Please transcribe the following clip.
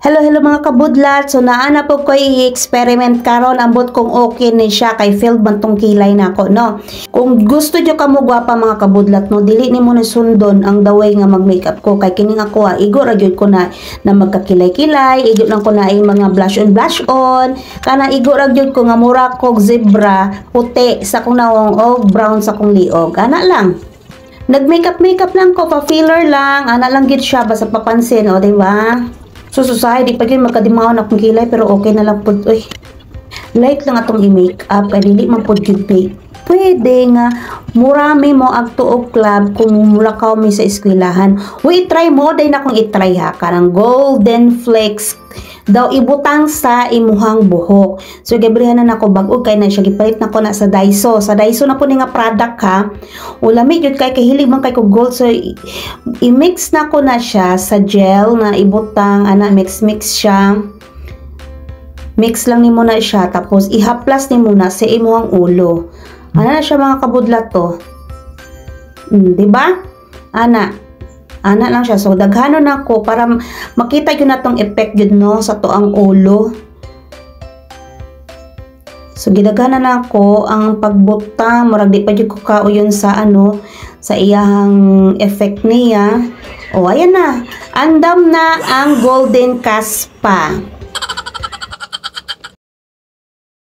Hello mga kabudlat. So naana po ko i-experiment karon ambot kung okay ni siya kay filled man tong kilay nako no. Kung gusto nyo kamo gwapa mga kabudlat no, dili nimo ni sundon ang daway nga mag-makeup ko kay kining ako igo ra gyud ko na magkakilay-kilay, igo lang ko na ay mga blush on, kana igo ra gyud ko nga mura kog zebra puti sa kong nawong og brown sa kong liog. Ana lang. Nag-makeup lang ko, pa-filler lang, ana lang gid siya basta papansin o, di ba? So di pa gyud magkadimaw na akong kilay pero okay na lang pud. Uy. Light lang atong i-makeup kay dili man pud gyud pwede nga murami mo ag tuog club kung mulakaw mi sa eskwelahan. Uy, try mo day na kung i-try ha kanang golden flakes daw ibutang sa imuhang buhok. So gabrihan na nako bag-o kay na siya gipalit nako na sa Daiso. Sa Daiso na po ni nga product ha. Ulami gyud kay hilig man kay ko gold, so i-mix nako na siya sa gel na ibutang ana mix siya. Mix lang nimo na siya tapos ihaplas nimo na sa imuhang ulo. Ana na siya mga kabudlat to. Di ba? Ana lang siya. So, daghanon ako para makita yun na tong effect yun, no, sa to ang ulo. So, gidaghanan ako ang pagbutang. Murag di pa yun ko kauyon sa sa iyang effect niya. O, ayan na. Andam na ang golden caspa.